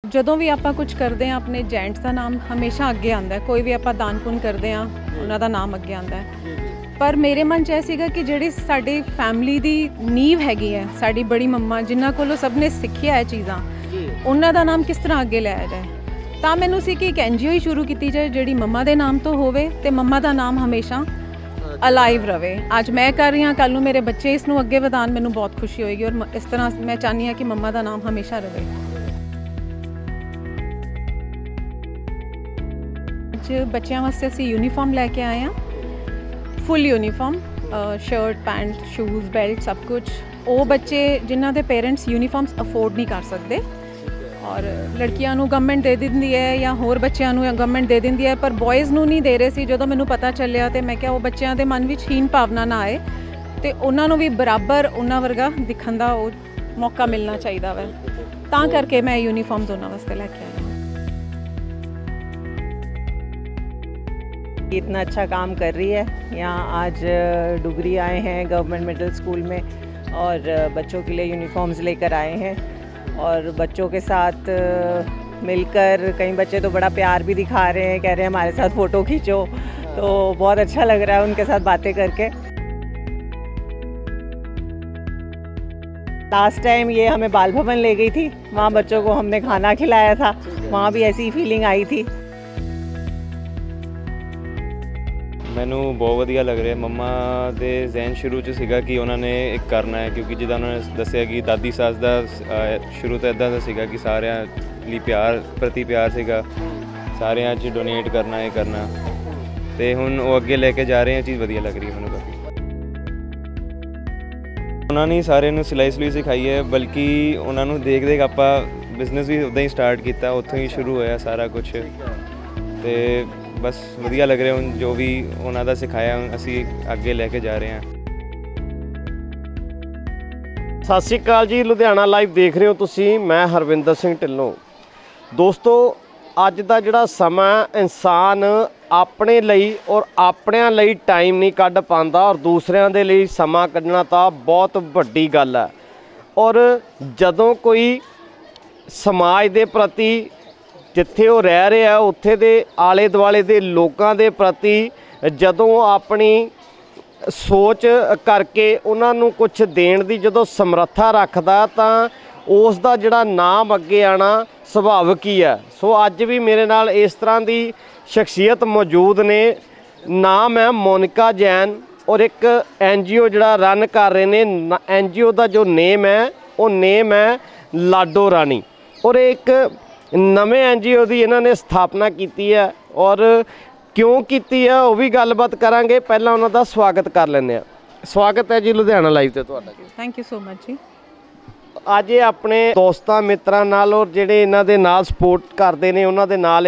ਜਦੋਂ ਵੀ ਆਪਾਂ ਕੁਝ ਕਰਦੇ ਹਾਂ ਆਪਣੇ ਜੈਂਟਸ ਦਾ ਨਾਮ ਹਮੇਸ਼ਾ ਅੱਗੇ ਆਉਂਦਾ ਹੈ। ਕੋਈ ਵੀ ਆਪਾਂ ਦਾਨ ਪੁੰਨ ਕਰਦੇ ਹਾਂ ਉਹਨਾਂ ਦਾ ਨਾਮ ਅੱਗੇ ਆਉਂਦਾ ਹੈ। ਪਰ ਮੇਰੇ ਮਨ 'ਚ ਇਹ ਸੀਗਾ ਕਿ ਜਿਹੜੀ ਸਾਡੀ ਫੈਮਿਲੀ ਦੀ ਨੀਂਵ ਹੈਗੀ ਹੈ, ਸਾਡੀ ਬੜੀ ਮੰਮਾ ਜਿਨ੍ਹਾਂ ਕੋਲੋਂ ਸਭ ਨੇ ਸਿੱਖਿਆ ਇਹ ਚੀਜ਼ਾਂ, ਉਹਨਾਂ ਦਾ ਨਾਮ ਕਿਸ ਤਰ੍ਹਾਂ ਅੱਗੇ ਲਿਆਇਆ ਜਾਏ। ਤਾਂ ਮੈਨੂੰ ਸੀ ਕਿ ਇੱਕ NGO ਹੀ ਸ਼ੁਰੂ ਕੀਤੀ ਜਾਏ ਜਿਹੜੀ ਮੰਮਾ ਦੇ ਨਾਮ ਤੋਂ ਹੋਵੇ ਤੇ ਮੰਮਾ ਦਾ ਨਾਮ ਹਮੇਸ਼ਾ ਅਲਾਈਵ ਰਵੇ। ਅੱਜ ਮੈਂ ਕਰ ਰਹੀ ਹਾਂ, ਕੱਲ੍ਹ ਨੂੰ ਮੇਰੇ ਬੱਚੇ ਇਸ ਨੂੰ ਅੱਗੇ ਵਧਾਉਣ, ਮੈਨੂੰ ਬਹੁਤ ਖੁਸ਼ੀ ਹੋਏਗੀ। ਔਰ ਇਸ ਤਰ੍ਹਾਂ ਮੈਂ ਚਾਹੁੰਦੀ ਹਾਂ ਕਿ ਮੰਮਾ ਦਾ ਨਾਮ ਹਮੇਸ਼ਾ ਰਵੇ। ਅੱਜ ਬੱਚਿਆਂ ਵਾਸਤੇ ਅਸੀਂ ਯੂਨੀਫਾਰਮ ਲੈ ਕੇ ਆਏ ਹਾਂ, full uniform, shirt pant shoes belt ਸਭ ਕੁਝ। ਉਹ ਬੱਚੇ ਜਿਨ੍ਹਾਂ ਦੇ ਪੇਰੈਂਟਸ ਯੂਨੀਫਾਰਮਸ ਅਫੋਰਡ ਨਹੀਂ ਕਰ ਸਕਦੇ, ਔਰ ਲੜਕੀਆਂ ਨੂੰ ਗਵਰਨਮੈਂਟ ਦੇ ਦਿੰਦੀ ਹੈ ਜਾਂ ਹੋਰ ਬੱਚਿਆਂ ਨੂੰ ਗਵਰਨਮੈਂਟ ਦੇ ਦਿੰਦੀ ਹੈ, ਪਰ ਬॉयਜ਼ ਨੂੰ ਨਹੀਂ ਦੇ ਰਹੇ ਸੀ। ਜਦੋਂ ਮੈਨੂੰ ਪਤਾ ਚੱਲਿਆ ਤੇ ਮੈਂ ਕਿਹਾ ਉਹ ਬੱਚਿਆਂ ਦੇ ਮਨ ਵਿੱਚ ਹੀਨ ਭਾਵਨਾ ਨਾ ਆਏ ਤੇ ਉਹਨਾਂ ਨੂੰ ਵੀ ਬਰਾਬਰ ਉਹਨਾਂ ਵਰਗਾ ਦਿਖਣ ਦਾ ਉਹ ਮੌਕਾ ਮਿਲਣਾ ਚਾਹੀਦਾ ਵਾ। ਤਾਂ ਕਰਕੇ ਮੈਂ ਯੂਨੀਫਾਰਮਸ ਉਹਨਾਂ ਵਾਸਤੇ ਲੈ ਕੇ ਆਈ। इतना अच्छा काम कर रही है। यहाँ आज डुगरी आए हैं गवर्नमेंट मिडिल स्कूल में और बच्चों के लिए यूनिफॉर्म्स लेकर आए हैं और बच्चों के साथ मिलकर कई बच्चे तो बड़ा प्यार भी दिखा रहे हैं, कह रहे हैं हमारे साथ फ़ोटो खींचो, तो बहुत अच्छा लग रहा है उनके साथ बातें करके। लास्ट टाइम ये हमें बाल भवन ले गई थी, वहाँ बच्चों को हमने खाना खिलाया था, वहाँ भी ऐसी ही फीलिंग आई थी। ਮੈਨੂੰ ਬਹੁਤ ਵਧੀਆ ਲੱਗ ਰਿਹਾ। ਮੰਮਾ ਦੇ ਜ਼ਹਿਨ ਸ਼ੁਰੂ 'ਚ ਸੀਗਾ ਕਿ ਉਹਨਾਂ ਨੇ ਇੱਕ ਕਰਨਾ ਹੈ, ਕਿਉਂਕਿ ਜਿੱਦਾਂ ਉਹਨਾਂ ਨੇ ਦੱਸਿਆ ਕਿ ਦਾਦੀ ਸੱਸ ਦਾ ਸ਼ੁਰੂ ਤੋਂ ਇੱਦਾਂ ਦਾ ਸੀਗਾ ਕਿ ਸਾਰਿਆਂ ਲਈ ਪਿਆਰ ਪ੍ਰਤੀ ਪਿਆਰ ਸੀਗਾ, ਸਾਰਿਆਂ 'ਚ ਡੋਨੇਟ ਕਰਨਾ, ਇਹ ਕਰਨਾ, ਅਤੇ ਹੁਣ ਉਹ ਅੱਗੇ ਲੈ ਕੇ ਜਾ ਰਹੇ ਆ। ਚੀਜ਼ ਵਧੀਆ ਲੱਗ ਰਹੀ ਹੈ ਮੈਨੂੰ ਕਾਫੀ। ਉਹਨਾਂ ਨੇ ਸਾਰਿਆਂ ਨੂੰ ਸਿਲਾਈ ਸਲੂਈ ਸਿਖਾਈ ਹੈ, ਬਲਕਿ ਉਹਨਾਂ ਨੂੰ ਦੇਖ ਦੇਖ ਆਪਾਂ ਬਿਜ਼ਨਸ ਵੀ ਉੱਦਾਂ ਹੀ ਸਟਾਰਟ ਕੀਤਾ, ਉੱਥੋਂ ਹੀ ਸ਼ੁਰੂ ਹੋਇਆ ਸਾਰਾ ਕੁਛ। ਅਤੇ ਬਸ ਵਧੀਆ ਲੱਗ ਰਿਹਾ ਹੁਣ ਜੋ ਵੀ ਉਹਨਾਂ ਦਾ ਸਿਖਾਇਆ ਅਸੀਂ ਅੱਗੇ ਲੈ ਕੇ ਜਾ ਰਹੇ ਹਾਂ। ਸਤਿ ਸ਼੍ਰੀ ਅਕਾਲ ਜੀ, ਲੁਧਿਆਣਾ ਲਾਈਵ ਦੇਖ ਰਹੇ ਹੋ ਤੁਸੀਂ, ਮੈਂ ਹਰਵਿੰਦਰ ਸਿੰਘ ਢਿੱਲੋਂ। ਦੋਸਤੋ, ਅੱਜ ਦਾ ਜਿਹੜਾ ਸਮਾਂ ਇਨਸਾਨ ਆਪਣੇ ਲਈ ਔਰ ਆਪਣਿਆਂ ਲਈ ਟਾਈਮ ਨਹੀਂ ਕੱਢ ਪਾਉਂਦਾ, ਔਰ ਦੂਸਰਿਆਂ ਦੇ ਲਈ ਸਮਾਂ ਕੱਢਣਾ ਤਾਂ ਬਹੁਤ ਵੱਡੀ ਗੱਲ ਹੈ। ਔਰ ਜਦੋਂ ਕੋਈ ਸਮਾਜ ਦੇ ਪ੍ਰਤੀ ਜਿੱਥੇ ਉਹ ਰਹਿ ਰਿਹਾ ਉੱਥੇ ਦੇ ਆਲੇ ਦੁਆਲੇ ਦੇ ਲੋਕਾਂ ਦੇ ਪ੍ਰਤੀ ਜਦੋਂ ਆਪਣੀ ਸੋਚ ਕਰਕੇ ਉਹਨਾਂ ਨੂੰ ਕੁਝ ਦੇਣ ਦੀ ਜਦੋਂ ਸਮਰੱਥਾ ਰੱਖਦਾ ਤਾਂ ਉਸ ਦਾ ਜਿਹੜਾ ਨਾਮ ਅੱਗੇ ਆਉਣਾ ਸੁਭਾਵਿਕ ਹੀ ਹੈ। ਸੋ ਅੱਜ ਵੀ ਮੇਰੇ ਨਾਲ ਇਸ ਤਰ੍ਹਾਂ ਦੀ ਸ਼ਖਸੀਅਤ ਮੌਜੂਦ ਨੇ। ਨਾਮ ਹੈ ਮੋਨਿਕਾ ਜੈਨ ਔਰ ਇੱਕ NGO ਜਿਹੜਾ ਰਨ ਕਰ ਰਹੇ ਨੇ। NGO ਦਾ ਜੋ ਨੇਮ ਹੈ ਉਹ ਨੇਮ ਹੈ ਲਾਡੋ ਰਾਣੀ, ਔਰ ਇੱਕ ਨਵੇਂ NGO ਦੀ ਇਹਨਾਂ ਨੇ ਸਥਾਪਨਾ ਕੀਤੀ ਹੈ। ਔਰ ਕਿਉਂ ਕੀਤੀ ਹੈ ਉਹ ਵੀ ਗੱਲਬਾਤ ਕਰਾਂਗੇ। ਪਹਿਲਾਂ ਉਹਨਾਂ ਦਾ ਸਵਾਗਤ ਕਰ ਲੈਂਦੇ ਹਾਂ। ਸਵਾਗਤ ਹੈ ਜੀ ਲੁਧਿਆਣਾ ਲਾਈਵ ਤੇ ਤੁਹਾਡਾ। ਥੈਂਕ ਯੂ ਸੋ ਮਚ ਜੀ। ਅੱਜ ਇਹ ਆਪਣੇ ਦੋਸਤਾਂ ਮਿੱਤਰਾਂ ਨਾਲ ਔਰ ਜਿਹੜੇ ਇਹਨਾਂ ਦੇ ਨਾਲ ਸਪੋਰਟ ਕਰਦੇ ਨੇ ਉਹਨਾਂ ਦੇ ਨਾਲ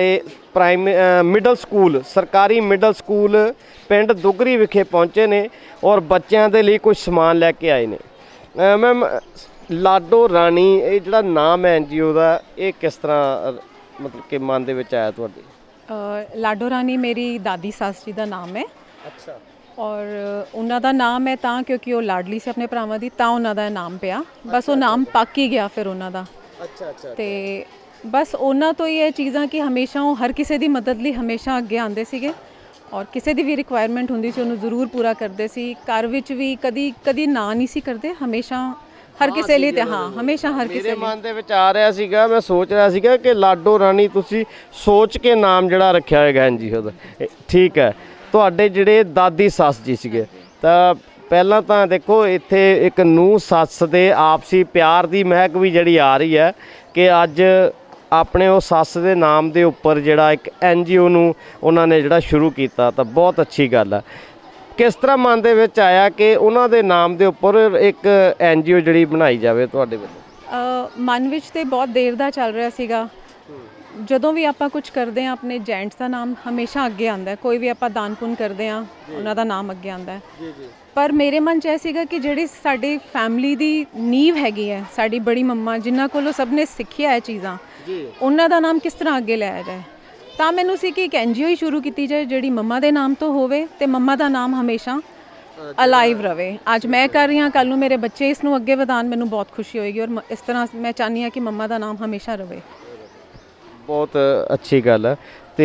ਇਹ ਮਿਡਲ ਸਕੂਲ, ਸਰਕਾਰੀ ਮਿਡਲ ਸਕੂਲ ਪਿੰਡ ਦੁਗਰੀ ਵਿਖੇ ਪਹੁੰਚੇ ਨੇ ਔਰ ਬੱਚਿਆਂ ਦੇ ਲਈ ਕੁਝ ਸਮਾਨ ਲੈ ਕੇ ਆਏ ਨੇ। ਮੈਮ, ਲਾਡੋ ਰਾਣੀ ਇਹ ਜਿਹੜਾ ਨਾਮ ਹੈ NGO ਦਾ, ਇਹ ਕਿਸ ਤਰ੍ਹਾਂ ਮਤਲਬ ਕਿ ਮਨ ਦੇ ਵਿੱਚ ਆਇਆ ਤੁਹਾਡੇ? ਲਾਡੋ ਰਾਣੀ ਮੇਰੀ ਦਾਦੀ ਸੱਸ ਜੀ ਦਾ ਨਾਮ ਹੈ। ਅੱਛਾ। ਔਰ ਉਹਨਾਂ ਦਾ ਨਾਮ ਹੈ ਤਾਂ ਕਿਉਂਕਿ ਉਹ ਲਾਡਲੀ ਸੀ ਆਪਣੇ ਭਰਾਵਾਂ ਦੀ, ਤਾਂ ਉਹਨਾਂ ਦਾ ਨਾਮ ਪਿਆ। ਬਸ ਉਹ ਨਾਮ ਪੱਕ ਹੀ ਗਿਆ ਫਿਰ ਉਹਨਾਂ ਦਾ। ਅੱਛਾ। ਤੇ ਬਸ ਉਹਨਾਂ ਤੋਂ ਹੀ ਇਹ ਚੀਜ਼ਾਂ ਕਿ ਹਮੇਸ਼ਾ ਉਹ ਹਰ ਕਿਸੇ ਦੀ ਮਦਦ ਲਈ ਹਮੇਸ਼ਾ ਅੱਗੇ ਆਉਂਦੇ ਸੀਗੇ, ਔਰ ਕਿਸੇ ਦੀ ਵੀ ਰਿਕੁਆਇਰਮੈਂਟ ਹੁੰਦੀ ਸੀ ਉਹਨੂੰ ਜ਼ਰੂਰ ਪੂਰਾ ਕਰਦੇ ਸੀ। ਘਰ ਵਿੱਚ ਵੀ ਕਦੀ ਨਾ ਨਹੀਂ ਸੀ ਕਰਦੇ, ਹਮੇਸ਼ਾ ਹਰ ਕਿਸੇ ਲਈ। ਤੇ ਹਾਂ, ਹਮੇਸ਼ਾ ਹਰ ਕਿਸੇ ਲਈ। ਮੇਰੇ ਮਨ ਦੇ ਵਿੱਚ ਆ ਰਿਹਾ ਸੀਗਾ, ਮੈਂ ਸੋਚ ਰਿਹਾ ਸੀਗਾ ਕਿ ਲਾਡੋ ਰਾਣੀ ਤੁਸੀਂ ਸੋਚ ਕੇ ਨਾਮ ਜਿਹੜਾ ਰੱਖਿਆ ਹੋਏਗਾ NGO ਦਾ। ਠੀਕ ਹੈ। ਤੁਹਾਡੇ ਜਿਹੜੇ ਦਾਦੀ ਸੱਸ ਜੀ ਸੀਗੇ, ਤਾਂ ਪਹਿਲਾਂ ਤਾਂ ਦੇਖੋ ਇੱਥੇ ਇੱਕ ਨੂੰਹ ਸੱਸ ਦੇ ਆਪਸੀ ਪਿਆਰ ਦੀ ਮਹਿਕ ਵੀ ਜਿਹੜੀ ਆ ਰਹੀ ਹੈ ਕਿ ਅੱਜ ਆਪਣੇ ਉਹ ਸੱਸ ਦੇ ਨਾਮ ਦੇ ਉੱਪਰ ਜਿਹੜਾ ਇੱਕ NGO ਨੂੰ ਉਹਨਾਂ ਨੇ ਜਿਹੜਾ ਸ਼ੁਰੂ ਕੀਤਾ, ਤਾਂ ਬਹੁਤ ਅੱਛੀ ਗੱਲ ਹੈ। ਕਿਸ ਤਰ੍ਹਾਂ ਮਨ ਦੇ ਵਿੱਚ ਆਇਆ ਕਿ ਉਹਨਾਂ ਦੇ ਨਾਮ ਦੇ ਉੱਪਰ ਇੱਕ NGO ਜਿਹੜੀ ਬਣਾਈ ਜਾਵੇ ਤੁਹਾਡੇ ਵੱਲੋਂ? ਮਨ ਵਿੱਚ ਤੇ ਬਹੁਤ ਦੇਰ ਦਾ ਚੱਲ ਰਿਹਾ ਸੀਗਾ। ਜਦੋਂ ਵੀ ਆਪਾਂ ਕੁਝ ਕਰਦੇ ਹਾਂ ਆਪਣੇ ਜੈਂਟਸ ਦਾ ਨਾਮ ਹਮੇਸ਼ਾ ਅੱਗੇ ਆਉਂਦਾ। ਕੋਈ ਵੀ ਆਪਾਂ ਦਾਨ ਪੁੰਨ ਕਰਦੇ ਹਾਂ ਉਹਨਾਂ ਦਾ ਨਾਮ ਅੱਗੇ ਆਉਂਦਾ। ਪਰ ਮੇਰੇ ਮਨ 'ਚ ਇਹ ਸੀਗਾ ਕਿ ਜਿਹੜੀ ਸਾਡੀ ਫੈਮਿਲੀ ਦੀ ਨੀਂਵ ਹੈਗੀ ਹੈ, ਸਾਡੀ ਬੜੀ ਮੰਮਾ ਜਿਨ੍ਹਾਂ ਕੋਲੋਂ ਸਭ ਨੇ ਸਿੱਖਿਆ ਇਹ ਚੀਜ਼ਾਂ, ਉਹਨਾਂ ਦਾ ਨਾਮ ਕਿਸ ਤਰ੍ਹਾਂ ਅੱਗੇ ਲਿਆਇਆ ਜਾਏ। ਤਾਂ ਮੈਨੂੰ ਸੀ ਕਿ ਇੱਕ NGO ਹੀ ਸ਼ੁਰੂ ਕੀਤੀ ਜਾਏ ਜਿਹੜੀ ਮੰਮਾ ਦੇ ਨਾਮ ਤੋਂ ਹੋਵੇ ਤੇ ਮੰਮਾ ਦਾ ਨਾਮ ਹਮੇਸ਼ਾ ਅਲਾਈਵ ਰਵੇ। ਅੱਜ ਮੈਂ ਕਰ ਰਹੀ ਹਾਂ, ਕੱਲ੍ਹ ਨੂੰ ਮੇਰੇ ਬੱਚੇ ਇਸ ਨੂੰ ਅੱਗੇ ਵਧਾਉਣ, ਮੈਨੂੰ ਬਹੁਤ ਖੁਸ਼ੀ ਹੋਏਗੀ। ਔਰ ਇਸ ਤਰ੍ਹਾਂ ਮੈਂ ਚਾਹੁੰਦੀ ਹਾਂ ਕਿ ਮੰਮਾ ਦਾ ਨਾਮ ਹਮੇਸ਼ਾ ਰਵੇ। ਬਹੁਤ ਅੱਛੀ ਗੱਲ ਹੈ। ਤੇ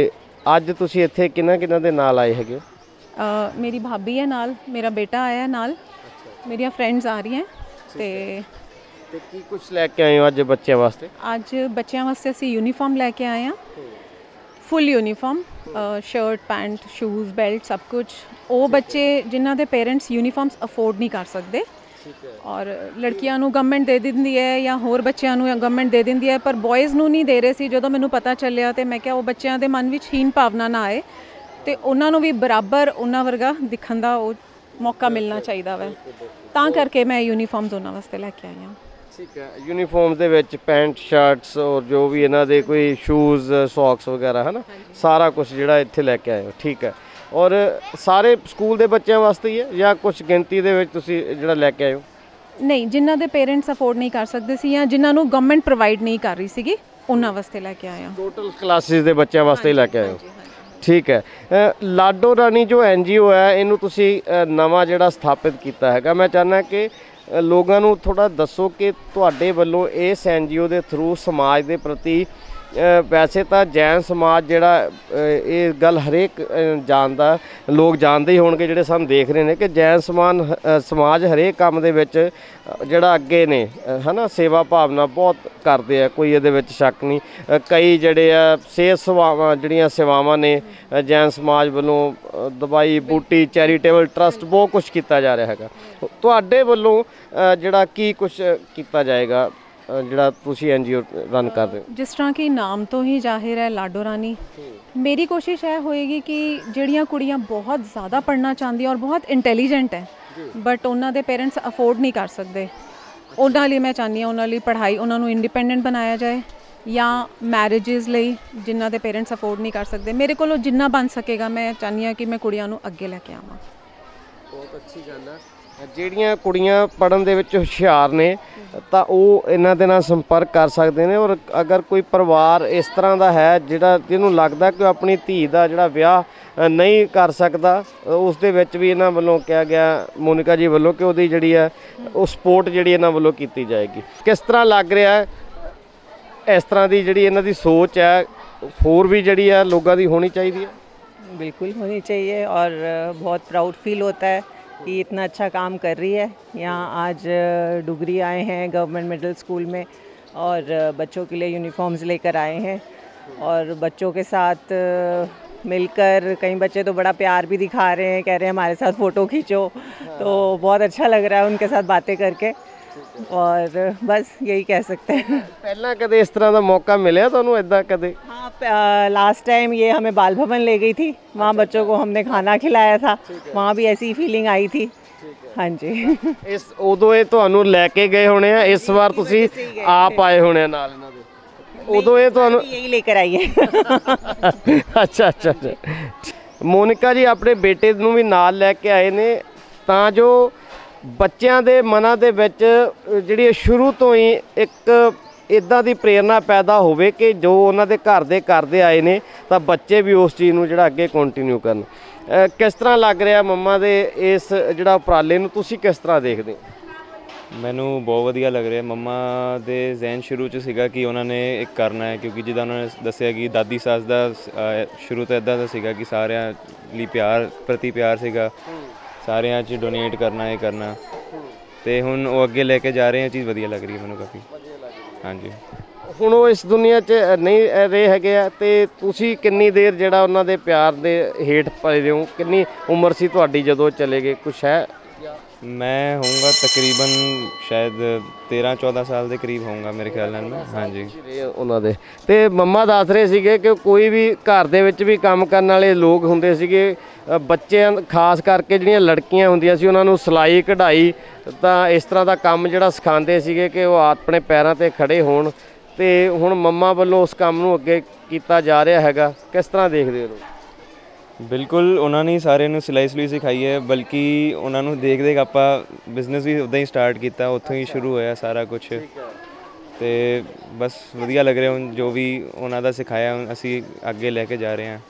ਅੱਜ ਤੁਸੀਂ ਇੱਥੇ ਕਿਹਨਾਂ ਦੇ ਨਾਲ ਆਏ ਹੈਗੇ? ਮੇਰੀ ਭਾਬੀ ਹੈ ਨਾਲ, ਮੇਰਾ ਬੇਟਾ ਆਇਆ ਨਾਲ, ਮੇਰੀਆਂ ਫਰੈਂਡਸ ਆ ਰਹੀਆਂ ਤੇ ਕੀ ਕੁਝ ਲੈ ਕੇ ਆਏ ਹੋ ਅੱਜ ਬੱਚਿਆਂ ਵਾਸਤੇ? ਅੱਜ ਬੱਚਿਆਂ ਵਾਸਤੇ ਅਸੀਂ ਯੂਨੀਫਾਰਮ ਲੈ ਕੇ ਆਏ ਹਾਂ, full uniform, shirt pant shoes belt ਸਭ ਕੁਝ। ਉਹ ਬੱਚੇ ਜਿਨ੍ਹਾਂ ਦੇ ਪੇਰੈਂਟਸ ਯੂਨੀਫਾਰਮਸ ਅਫੋਰਡ ਨਹੀਂ ਕਰ ਸਕਦੇ ਔਰ ਲੜਕੀਆਂ ਨੂੰ ਗਵਰਨਮੈਂਟ ਦੇ ਦਿੰਦੀ ਹੈ ਜਾਂ ਹੋਰ ਬੱਚਿਆਂ ਨੂੰ ਗਵਰਨਮੈਂਟ ਦੇ ਦਿੰਦੀ ਹੈ, ਪਰ ਬॉयज़ ਨੂੰ ਨਹੀਂ ਦੇ ਰਹੇ ਸੀ। ਜਦੋਂ ਮੈਨੂੰ ਪਤਾ ਚੱਲਿਆ ਤੇ ਮੈਂ ਕਿਹਾ ਉਹ ਬੱਚਿਆਂ ਦੇ ਮਨ ਵਿੱਚ ਹੀਨ ਭਾਵਨਾ ਨਾ ਆਏ ਤੇ ਉਹਨਾਂ ਨੂੰ ਵੀ ਬਰਾਬਰ ਉਹਨਾਂ ਵਰਗਾ ਦਿਖਣ ਦਾ ਉਹ ਮੌਕਾ ਮਿਲਣਾ ਚਾਹੀਦਾ ਵੈ, ਤਾਂ ਕਰਕੇ ਮੈਂ ਯੂਨੀਫਾਰਮਸ ਉਹਨਾਂ ਵਾਸਤੇ ਲੈ ਕੇ ਆਈ ਹਾਂ। ਠੀਕ ਹੈ, ਯੂਨੀਫਾਰਮਸ ਦੇ ਵਿੱਚ ਪੈਂਟ ਸ਼ਰਟਸ ਔਰ ਜੋ ਵੀ ਇਹਨਾਂ ਦੇ ਕੋਈ ਸ਼ੂਜ਼ ਸੌਕਸ ਵਗੈਰਾ ਹੈ ਨਾ, ਸਾਰਾ ਕੁਝ ਜਿਹੜਾ ਇੱਥੇ ਲੈ ਕੇ ਆਏ ਹੋ। ਠੀਕ ਹੈ, ਔਰ ਸਾਰੇ ਸਕੂਲ ਦੇ ਬੱਚਿਆਂ ਵਾਸਤੇ ਹੀ ਹੈ ਜਾਂ ਕੁਝ ਗਿਣਤੀ ਦੇ ਵਿੱਚ ਤੁਸੀਂ ਜਿਹੜਾ ਲੈ ਕੇ ਆਏ ਹੋ? ਨਹੀਂ, ਜਿਨ੍ਹਾਂ ਦੇ ਪੇਰੈਂਟਸ ਅਫੋਰਡ ਨਹੀਂ ਕਰ ਸਕਦੇ ਸੀ ਜਾਂ ਜਿਨ੍ਹਾਂ ਨੂੰ ਗਵਰਨਮੈਂਟ ਪ੍ਰੋਵਾਈਡ ਨਹੀਂ ਕਰ ਰਹੀ ਸੀਗੀ ਉਹਨਾਂ ਵਾਸਤੇ ਲੈ ਕੇ ਆਏ ਹਾਂ। ਟੋਟਲ ਕਲਾਸਿਸ ਦੇ ਬੱਚਿਆਂ ਵਾਸਤੇ ਹੀ ਲੈ ਕੇ ਆਏ ਹੋ। ਠੀਕ ਹੈ, ਲਾਡੋ ਰਾਣੀ ਜੋ NGO ਹੈ ਇਹਨੂੰ ਤੁਸੀਂ ਨਵਾਂ ਜਿਹੜਾ ਸਥਾਪਿਤ ਕੀਤਾ ਹੈਗਾ, ਮੈਂ ਚਾਹੁੰਦਾ ਕਿ ਲੋਕਾਂ ਨੂੰ ਥੋੜ੍ਹਾ ਦੱਸੋ ਕਿ ਤੁਹਾਡੇ ਵੱਲੋਂ ਇਸ NGO ਦੇ ਥਰੂ ਸਮਾਜ ਦੇ ਪ੍ਰਤੀ ਵੈਸੇ ਤਾਂ ਜੈਨ ਸਮਾਜ ਜਿਹੜਾ ਇਹ ਗੱਲ ਹਰੇਕ ਜਾਣਦਾ, ਲੋਕ ਜਾਣਦੇ ਹੀ ਹੋਣਗੇ ਜਿਹੜੇ ਸਾਨੂੰ ਦੇਖ ਰਹੇ ਨੇ ਕਿ ਜੈਨ ਸਮਾਜ ਹਰੇਕ ਕੰਮ ਦੇ ਵਿੱਚ ਜਿਹੜਾ ਅੱਗੇ ਨੇ ਹੈ ਨਾ, ਸੇਵਾ ਭਾਵਨਾ ਬਹੁਤ ਕਰਦੇ ਆ, ਕੋਈ ਇਹਦੇ ਵਿੱਚ ਸ਼ੱਕ ਨਹੀਂ। ਕਈ ਜਿਹੜੇ ਆ ਸਿਹਤ ਜਿਹੜੀਆਂ ਸੇਵਾਵਾਂ ਨੇ ਜੈਨ ਸਮਾਜ ਵੱਲੋਂ ਦਵਾਈ ਬੂਟੀ ਚੈਰੀਟੇਬਲ ਟਰਸਟ ਬਹੁਤ ਕੁਝ ਕੀਤਾ ਜਾ ਰਿਹਾ ਹੈਗਾ। ਤੁਹਾਡੇ ਵੱਲੋਂ ਜਿਹੜਾ ਕੀ ਕੁਝ ਕੀਤਾ ਜਾਏਗਾ ਜਿਹੜਾ ਤੁਸੀਂ NGO ਰਨ ਕਰ ਰਹੇ ਹੋ? ਜਿਸ ਤਰ੍ਹਾਂ ਕਿ ਨਾਮ ਤੋਂ ਹੀ ਜ਼ਾਹਿਰ ਹੈ ਲਾਡੋ ਰਾਣੀ, ਮੇਰੀ ਕੋਸ਼ਿਸ਼ ਇਹ ਹੋਏਗੀ ਕਿ ਜਿਹੜੀਆਂ ਕੁੜੀਆਂ ਬਹੁਤ ਜ਼ਿਆਦਾ ਪੜ੍ਹਨਾ ਚਾਹੁੰਦੀਆਂ ਔਰ ਬਹੁਤ ਇੰਟੈਲੀਜੈਂਟ ਹੈ ਬਟ ਉਹਨਾਂ ਦੇ ਪੇਰੈਂਟਸ ਅਫੋਰਡ ਨਹੀਂ ਕਰ ਸਕਦੇ, ਉਹਨਾਂ ਲਈ ਮੈਂ ਚਾਹੁੰਦੀ ਹਾਂ ਉਹਨਾਂ ਲਈ ਪੜ੍ਹਾਈ, ਉਹਨਾਂ ਨੂੰ ਇੰਡੀਪੈਂਡੈਂਟ ਬਣਾਇਆ ਜਾਏ, ਜਾਂ ਮੈਰਿਜਸ ਲਈ ਜਿਨ੍ਹਾਂ ਦੇ ਪੇਰੈਂਟਸ ਅਫੋਰਡ ਨਹੀਂ ਕਰ ਸਕਦੇ। ਮੇਰੇ ਕੋਲੋਂ ਜਿੰਨਾ ਬਣ ਸਕੇਗਾ ਮੈਂ ਚਾਹੁੰਦੀ ਹਾਂ ਕਿ ਮੈਂ ਕੁੜੀਆਂ ਨੂੰ ਅੱਗੇ ਲੈ ਕੇ ਆਵਾਂ। ਬਹੁਤ ਅੱਛੀ ਗੱਲ ਹੈ। ਜਿਹੜੀਆਂ ਕੁੜੀਆਂ ਪੜ੍ਹਨ ਦੇ ਵਿੱਚ ਹੁਸ਼ਿਆਰ ਨੇ ਤਾਂ ਉਹ ਇਹਨਾਂ ਦੇ ਨਾਲ ਸੰਪਰਕ ਕਰ ਸਕਦੇ ਨੇ, ਔਰ ਅਗਰ ਕੋਈ ਪਰਿਵਾਰ ਇਸ ਤਰ੍ਹਾਂ ਦਾ ਹੈ ਜਿਹਨੂੰ ਲੱਗਦਾ ਕਿ ਉਹ ਆਪਣੀ ਧੀ ਦਾ ਜਿਹੜਾ ਵਿਆਹ ਨਹੀਂ ਕਰ ਸਕਦਾ, ਉਸ ਦੇ ਵਿੱਚ ਵੀ ਇਹਨਾਂ ਵੱਲੋਂ ਕਿਹਾ ਗਿਆ, ਮੋਨਿਕਾ ਜੀ ਵੱਲੋਂ, ਕਿ ਉਹਦੀ ਜਿਹੜੀ ਹੈ ਉਹ ਸਪੋਰਟ ਜਿਹੜੀ ਇਹਨਾਂ ਵੱਲੋਂ ਕੀਤੀ ਜਾਏਗੀ। ਕਿਸ ਤਰ੍ਹਾਂ ਲੱਗ ਰਿਹਾ ਹੈ ਇਸ ਤਰ੍ਹਾਂ ਦੀ ਜਿਹੜੀ ਇਹਨਾਂ ਦੀ ਸੋਚ ਹੈ ਹੋਰ ਵੀ ਜਿਹੜੀ ਹੈ ਲੋਕਾਂ ਦੀ ਹੋਣੀ ਚਾਹੀਦੀ ਹੈ? बिल्कुल होनी चाहिए और बहुत प्राउड फील होता है कि इतना अच्छा काम कर रही है। यहाँ आज डुगरी आए हैं गवर्नमेंट मिडिल स्कूल में और बच्चों के लिए यूनिफॉर्म्स लेकर आए हैं और बच्चों के साथ मिलकर कई बच्चे तो बड़ा प्यार भी दिखा रहे हैं, कह रहे हैं हमारे साथ फ़ोटो खींचो, तो बहुत अच्छा लग रहा है उनके साथ बातें करके और बस यही कह सकते हैं। ਪਹਿਲਾਂ ਕਦੇ ਇਸ ਤਰ੍ਹਾਂ ਦਾ ਮੌਕਾ ਮਿਲਿਆ ਤੁਹਾਨੂੰ ਇੱਦਾਂ ਕਦੇ? हाँ, लास्ट टाइम ये हमें बाल भवन ले गई थी, वहाँ बच्चों को हमने खाना खिलाया था, वहाँ भी ऐसी फीलिंग आई थी। हाँ जी। ਇਸ ਉਦੋਂ ਇਹ ਤੁਹਾਨੂੰ ਲੈ ਕੇ ਗਏ ਹੋਣੇ ਆ, ਇਸ ਵਾਰ ਤੁਸੀਂ ਆਪ ਆਏ ਹੋਣੇ ਆ ਨਾਲ ਇਹਨਾਂ ਦੇ? ਉਦੋਂ ਇਹ ਤੁਹਾਨੂੰ यही लेकर आई है। ਅੱਛਾ ਅੱਛਾ ਅੱਛਾ। ਮੋਨਿਕਾ ਜੀ ਆਪਣੇ ਬੇਟੇ ਨੂੰ ਵੀ ਨਾਲ ਲੈ ਕੇ ਆਏ ਨੇ ਤਾਂ ਜੋ ਬੱਚਿਆਂ ਦੇ ਮਨਾਂ ਦੇ ਵਿੱਚ ਜਿਹੜੀ ਸ਼ੁਰੂ ਤੋਂ ਹੀ ਇੱਕ ਇੱਦਾਂ ਦੀ ਪ੍ਰੇਰਨਾ ਪੈਦਾ ਹੋਵੇ ਕਿ ਜੋ ਉਹਨਾਂ ਦੇ ਘਰ ਦੇ ਕਰਦੇ ਆਏ ਨੇ ਤਾਂ ਬੱਚੇ ਵੀ ਉਸ ਚੀਜ਼ ਨੂੰ ਜਿਹੜਾ ਅੱਗੇ ਕੰਟੀਨਿਊ ਕਰਨ। ਕਿਸ ਤਰ੍ਹਾਂ ਲੱਗ ਰਿਹਾ ਮੰਮਾ ਦੇ ਇਸ ਜਿਹੜਾ ਉਪਰਾਲੇ ਨੂੰ, ਤੁਸੀਂ ਕਿਸ ਤਰ੍ਹਾਂ ਦੇਖਦੇ ਹੋ? ਮੈਨੂੰ ਬਹੁਤ ਵਧੀਆ ਲੱਗ ਰਿਹਾ। ਮੰਮਾ ਦੇ ਜ਼ਹਿਨ ਸ਼ੁਰੂ 'ਚ ਸੀਗਾ ਕਿ ਉਹਨਾਂ ਨੇ ਇੱਕ ਕਰਨਾ ਹੈ, ਕਿਉਂਕਿ ਜਿੱਦਾਂ ਉਹਨਾਂ ਨੇ ਦੱਸਿਆ ਕਿ ਦਾਦੀ ਸੱਸ ਦਾ ਸ਼ੁਰੂ ਤੋਂ ਇੱਦਾਂ ਦਾ ਸੀਗਾ ਕਿ ਸਾਰਿਆਂ ਲਈ ਪ੍ਰਤੀ ਪਿਆਰ ਸੀਗਾ, ਸਾਰਿਆਂ 'ਚ ਡੋਨੇਟ ਕਰਨਾ, ਇਹ ਕਰਨਾ, ਤੇ ਹੁਣ ਉਹ ਅੱਗੇ ਲੈ ਕੇ ਜਾ ਰਹੇ ਆ। ਚੀਜ਼ ਵਧੀਆ ਲੱਗ ਰਹੀ ਹੈ ਮੈਨੂੰ ਕਾਫੀ। ਹਾਂਜੀ, ਹੁਣ ਉਹ ਇਸ ਦੁਨੀਆ 'ਚ ਨਹੀਂ ਰਹੇ ਹੈਗੇ ਆ ਤੇ ਤੁਸੀਂ ਕਿੰਨੀ ਦੇਰ ਜਿਹੜਾ ਉਹਨਾਂ ਦੇ ਪਿਆਰ ਦੇ ਹੇਠ ਪਏ ਰਹੇ ਹੋ? ਕਿੰਨੀ ਉਮਰ ਸੀ ਤੁਹਾਡੀ ਜਦੋਂ ਚਲੇ ਗਏ? ਕੁਛ ਹੈ? ਮੈਂ ਹੋਊਂਗਾ ਤਕਰੀਬਨ ਸ਼ਾਇਦ 13-14 ਸਾਲ ਦੇ ਕਰੀਬ ਹੋਊਂਗਾ ਮੇਰੇ ਖਿਆਲ ਨਾਲ ਮੈਂ। ਹਾਂਜੀ, ਉਹਨਾਂ ਦੇ ਤੇ ਮੰਮਾ ਦੱਸ ਰਹੇ ਸੀਗੇ ਕਿ ਕੋਈ ਵੀ ਘਰ ਦੇ ਵਿੱਚ ਵੀ ਕੰਮ ਕਰਨ ਵਾਲੇ ਲੋਕ ਹੁੰਦੇ ਸੀਗੇ, ਬੱਚਿਆਂ ਖਾਸ ਕਰਕੇ ਜਿਹੜੀਆਂ ਲੜਕੀਆਂ ਹੁੰਦੀਆਂ ਸੀ ਉਹਨਾਂ ਨੂੰ ਸਿਲਾਈ ਕਢਾਈ ਤਾਂ ਇਸ ਤਰ੍ਹਾਂ ਦਾ ਕੰਮ ਜਿਹੜਾ ਸਿਖਾਉਂਦੇ ਸੀਗੇ ਕਿ ਉਹ ਆਪਣੇ ਪੈਰਾਂ 'ਤੇ ਖੜੇ ਹੋਣ, ਤੇ ਹੁਣ ਮੰਮਾ ਵੱਲੋਂ ਉਸ ਕੰਮ ਨੂੰ ਅੱਗੇ ਕੀਤਾ ਜਾ ਰਿਹਾ ਹੈਗਾ। ਕਿਸ ਤਰ੍ਹਾਂ ਦੇਖਦੇ ਹੋ? ਬਿਲਕੁਲ, ਉਹਨਾਂ ਨੇ ਸਾਰਿਆਂ ਨੂੰ ਸਿਲਾਈ ਸਲੂਈ ਸਿਖਾਈ ਹੈ, ਬਲਕਿ ਉਹਨਾਂ ਨੂੰ ਦੇਖ ਦੇਖ ਆਪਾਂ ਬਿਜ਼ਨਸ ਵੀ ਉੱਦਾਂ ਹੀ ਸਟਾਰਟ ਕੀਤਾ, ਉੱਥੋਂ ਹੀ ਸ਼ੁਰੂ ਹੋਇਆ ਸਾਰਾ ਕੁਝ। ਤੇ ਬਸ ਵਧੀਆ ਲੱਗ ਰਿਹਾ ਹੁਣ ਜੋ ਵੀ ਉਹਨਾਂ ਦਾ ਸਿਖਾਇਆ ਅਸੀਂ ਅੱਗੇ ਲੈ ਕੇ ਜਾ ਰਹੇ ਹਾਂ।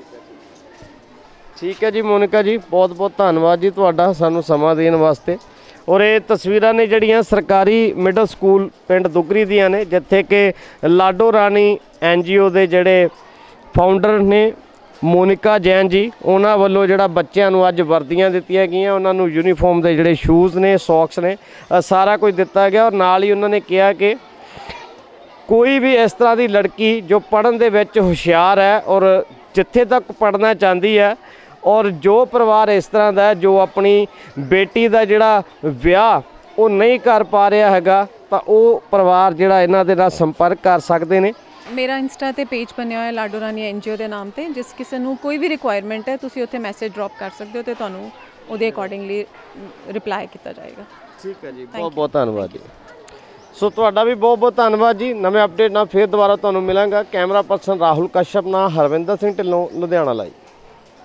ਠੀਕ ਹੈ ਜੀ ਮੋਨਿਕਾ ਜੀ, ਬਹੁਤ ਬਹੁਤ ਧੰਨਵਾਦ ਜੀ ਤੁਹਾਡਾ ਸਾਨੂੰ ਸਮਾਂ ਦੇਣ ਵਾਸਤੇ। ਔਰ ਇਹ ਤਸਵੀਰਾਂ ਨੇ ਜਿਹੜੀਆਂ ਸਰਕਾਰੀ ਮਿਡਲ ਸਕੂਲ ਪਿੰਡ ਦੁਗਰੀ ਦੀਆਂ ਨੇ, ਜਿੱਥੇ ਕਿ ਲਾਡੋ ਰਾਣੀ NGO ਦੇ ਜਿਹੜੇ ਫਾਊਂਡਰ ਨੇ ਮੋਨਿਕਾ ਜੈਨ ਜੀ, ਉਹਨਾਂ ਵੱਲੋਂ ਜਿਹੜਾ ਬੱਚਿਆਂ ਨੂੰ ਅੱਜ ਵਰਦੀਆਂ ਦਿੱਤੀਆਂ ਗਈਆਂ, ਉਹਨਾਂ ਨੂੰ ਯੂਨੀਫਾਰਮ ਦੇ ਜਿਹੜੇ ਸ਼ੂਜ਼ ਨੇ, ਸੌਕਸ ਨੇ, ਸਾਰਾ ਕੁਝ ਦਿੱਤਾ ਗਿਆ। ਔਰ ਨਾਲ ਹੀ ਉਹਨਾਂ ਨੇ ਕਿਹਾ ਕਿ ਕੋਈ ਵੀ ਇਸ ਤਰ੍ਹਾਂ ਦੀ ਲੜਕੀ ਜੋ ਪੜ੍ਹਨ ਦੇ ਵਿੱਚ ਹੁਸ਼ਿਆਰ ਹੈ ਔਰ ਜਿੱਥੇ ਤੱਕ ਪੜ੍ਹਨਾ ਚਾਹੁੰਦੀ ਹੈ, ਔਰ ਜੋ ਪਰਿਵਾਰ ਇਸ ਤਰ੍ਹਾਂ ਦਾ ਜੋ ਆਪਣੀ ਬੇਟੀ ਦਾ ਜਿਹੜਾ ਵਿਆਹ ਉਹ ਨਹੀਂ ਕਰ ਪਾ ਰਿਹਾ ਹੈਗਾ, ਤਾਂ ਉਹ ਪਰਿਵਾਰ ਜਿਹੜਾ ਇਹਨਾਂ ਦੇ ਨਾਲ ਸੰਪਰਕ ਕਰ ਸਕਦੇ ਨੇ। ਮੇਰਾ ਇੰਸਟਾ ਤੇ ਪੇਜ ਬਣਿਆ ਹੋਇਆ ਲਾਡੋ ਰਾਣੀ NGO ਦੇ ਨਾਮ ਤੇ, ਜਿਸ ਕਿਸੇ ਨੂੰ ਕੋਈ ਵੀ ਰਿਕੁਆਇਰਮੈਂਟ ਹੈ ਤੁਸੀਂ ਉੱਥੇ ਮੈਸੇਜ ਡ੍ਰੌਪ ਕਰ ਸਕਦੇ ਹੋ ਤੇ ਤੁਹਾਨੂੰ ਉਹਦੇ ਅਕੋਰਡਿੰਗਲੀ ਰਿਪਲਾਈ ਕੀਤਾ ਜਾਏਗਾ। ਠੀਕ ਹੈ ਜੀ, ਬਹੁਤ ਬਹੁਤ ਧੰਨਵਾਦ ਜੀ। ਸੋ ਤੁਹਾਡਾ ਵੀ ਬਹੁਤ ਬਹੁਤ ਧੰਨਵਾਦ ਜੀ। ਨਵੇਂ ਅਪਡੇਟ ਨਾਲ ਫਿਰ ਦੁਬਾਰਾ ਤੁਹਾਨੂੰ ਮਿਲਾਂਗਾ। ਕੈਮਰਾ ਪਰਸਨ ਰਾਹੁਲ ਕਸ਼ਪ ਨਾਲ ਹਰਵਿੰਦਰ ਸਿੰਘ ਢਿੱਲੋਂ, ਲੁਧਿਆਣਾ ਲਾਈਵ।